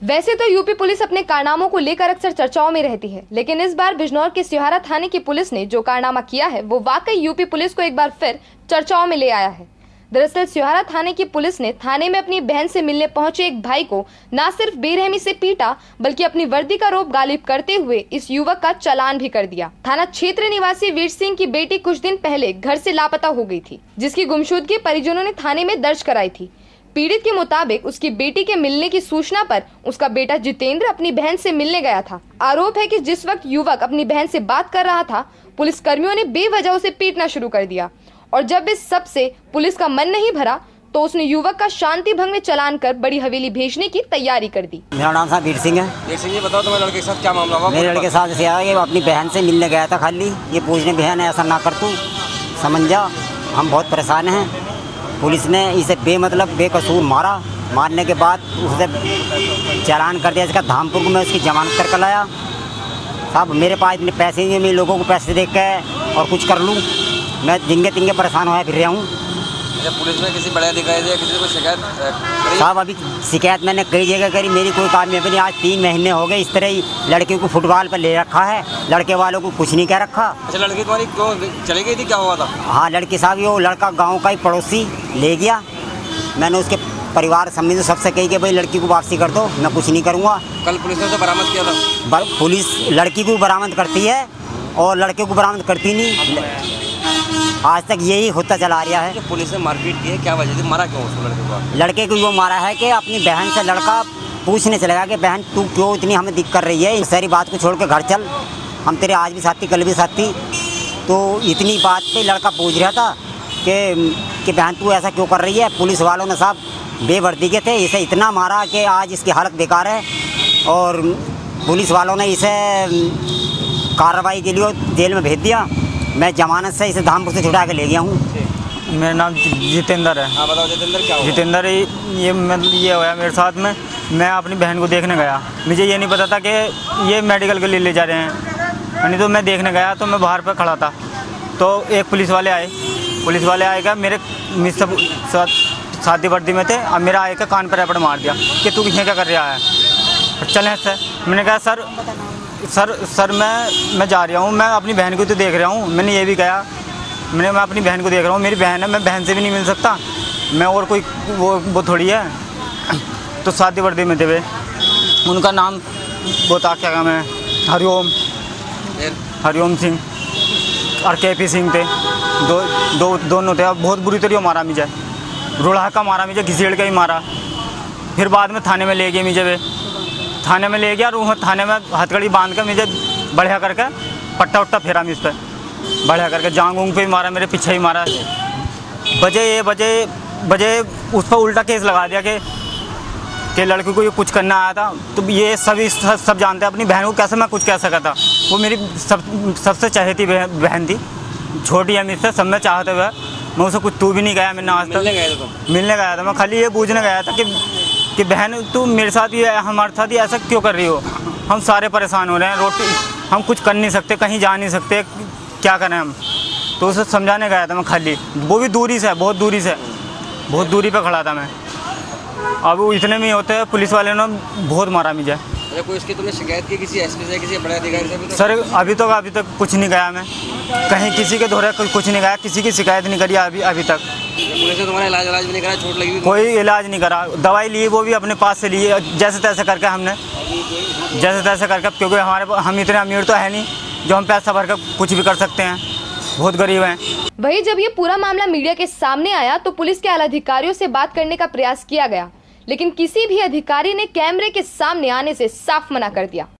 वैसे तो UP police अपने कारनामों को लेकर अक्सर चर्चाओं में रहती है, लेकिन इस बार बिजनौर के सिहारा थाने की पुलिस ने जो कारनामा किया है वो वाकई यूपी पुलिस को एक बार फिर चर्चाओं में ले आया है। दरअसल सिहारा थाने की पुलिस ने थाने में अपनी बहन से मिलने पहुंचे एक भाई को न सिर्फ बेरहमी से पीटा बल्कि अपनी वर्दी का रोब गालिब करते हुए इस युवक का चालान भी कर दिया। थाना क्षेत्र निवासी वीर सिंह की बेटी कुछ दिन पहले घर से लापता हो गई थी, जिसकी गुमशुदगी परिजनों ने थाने में दर्ज कराई थी। पीड़ित के मुताबिक उसकी बेटी के मिलने की सूचना पर उसका बेटा जितेंद्र अपनी बहन से मिलने गया था। आरोप है कि जिस वक्त युवक अपनी बहन से बात कर रहा था, पुलिस कर्मियों ने बेवजह उसे पीटना शुरू कर दिया और जब इस सब से पुलिस का मन नहीं भरा तो उसने युवक का शांति भंग में चालान कर बड़ी हवेली भेजने की तैयारी कर दी। मेरा नाम साहब वीर सिंह है। वीर सिंह जी, बताओ तुम्हारे लड़के के साथ क्या मामला हुआ? मेरे लड़के के साथ ऐसे आया कि अपनी बहन से मिलने गया था, खाली ये पूछने बहन ऐसा ना कर तू, समझ जा, हम बहुत परेशान हैं। पुलिस ने इसे बेमतलब बेकसूर मारा, मारने के बाद उसे चालान कर दिया। इसका धामपुर में उसकी जमानत करके लाया। साहब मेरे पास इतने पैसे नहीं है, मैं लोगों को पैसे दे के और कुछ कर लूँ, मैं जिंगे तिंगे परेशान होया फिर रहा हूँ। पुलिस में किसी बड़े अधिकारी से किसी को शिकायत करी? साहब अभी शिकायत मैंने कई जगह करी, मेरी कोई कामयाबी नहीं। आज 3 महीने हो गए इस तरह ही लड़के को फुटबॉल पर ले रखा है, लड़के वालों को कुछ नहीं कह रखा। अच्छा, लड़की तुम्हारी क्यों चली गई थी, क्या हुआ था? हाँ लड़की साहब, वो लड़का गाँव का ही पड़ोसी ले गया। मैंने उसके परिवार समझ सबसे कही कि भाई लड़की को वापसी कर दो, मैं कुछ नहीं करूँगा। कल पुलिस ने तो बरामद किया था। पुलिस लड़की को बरामद करती है और लड़के को बरामद करती नहीं, आज तक यही होता चला रहा है। पुलिस ने मारपीट की है, क्या वजह थी, मारा क्यों उसको लड़के को? लड़के को वो मारा है कि अपनी बहन से लड़का पूछने चलेगा कि बहन तू क्यों इतनी हमें दिक्कत कर रही है, सारी बात को छोड़ के घर चल, हम तेरे आज भी साथी कल भी साथी। तो इतनी बात पे लड़का पूछ रहा था कि बहन तू ऐसा क्यों कर रही है। पुलिस वालों ने साहब बेवर्दी के थे, इसे इतना मारा कि आज इसकी हालत बेकार है और पुलिस वालों ने इसे कार्रवाई के लिए जेल में भेज दिया। मैं जमानत से इसे धामपुर से छुड़ा के ले गया हूँ। मेरा नाम जितेंद्र है। हाँ बताओ जितेंद्र, क्या हुआ? जितेंद्र ये हुआ मेरे साथ में। मैं अपनी बहन को देखने गया, मुझे ये नहीं पता था कि ये मेडिकल के लिए ले जा रहे हैं। नहीं तो मैं देखने गया तो मैं बाहर पर खड़ा था, तो एक पुलिस वाले आएगा मेरे मिस शादी वर्दी में थे। अब मेरा आएगा कान पर रैपट मार दिया कि तू यहाँ क्या कर रहा है, चलें सर। मैंने कहा सर मैं जा रहा हूँ, मैं अपनी बहन को तो देख रहा हूँ। मैंने ये भी कहा, मैं अपनी बहन को देख रहा हूँ, मेरी बहन है, मैं बहन से भी नहीं मिल सकता, मैं और कोई वो थोड़ी है। तो शादी वर्दी में थे वे, उनका नाम बता क्या नाम है, हरिओम सिंह और केपी सिंह थे, दोनों थे। अब बहुत बुरी तरीके मारा मुझे, रुढ़ा का मारा मुझे, घिसेड़ के ही मारा। फिर बाद में थाने में ले गए मुझे, वे थाने में ले गया और थाने में हथकड़ी बांध कर मुझे बढ़िया करके पट्टा उट्टा फेरा मुझ पर, बढ़िया करके जांग उंग पे ही मारा, मेरे पीछे ही मारा। बजे उस पर उल्टा केस लगा दिया कि लड़की को ये कुछ करना आया था। तो ये सब जानते हैं, अपनी बहन को कैसे मैं कुछ कह सका था। वो मेरी सबसे चहेती बहन थी, छोटी है मुझसे, सब में चाहते हुए मैं उसे कुछ तू भी नहीं गया। मैंने आज तक मिलने गया था, मैं खाली ये पूछने गया था कि बहन तू मेरे साथ ये हमारे साथ ही ऐसा क्यों कर रही हो। हम सारे परेशान हो रहे हैं, रोटी हम कुछ कर नहीं सकते, कहीं जा नहीं सकते, क्या करें हम। तो उसे समझाने गया था मैं खाली, वो भी दूरी से, बहुत दूरी पे खड़ा था मैं। अब वो इतने में होते हैं, पुलिस वाले ने बहुत मारा मुझे। कोई इसकी तुमने शिकायत की किसी एसपी से, किसी बड़े अधिकारी से? सर अभी तक कुछ नहीं गया, मैं कहीं किसी के दौरे कुछ नहीं गया, किसी की शिकायत नहीं करी अभी तक। पुलिस ने तुम्हारा इलाज भी नहीं करा, चोट लगी? कोई इलाज नहीं करा, दवाई ली वो भी अपने पास से ली, जैसे तैसे करके हमने, क्योंकि हम इतने अमीर तो है नहीं जो हम पैसा भर कर कुछ भी कर सकते हैं, बहुत गरीब हैं। वही जब ये पूरा मामला मीडिया के सामने आया तो पुलिस के आला अधिकारियों से बात करने का प्रयास किया गया, लेकिन किसी भी अधिकारी ने कैमरे के सामने आने से साफ मना कर दिया।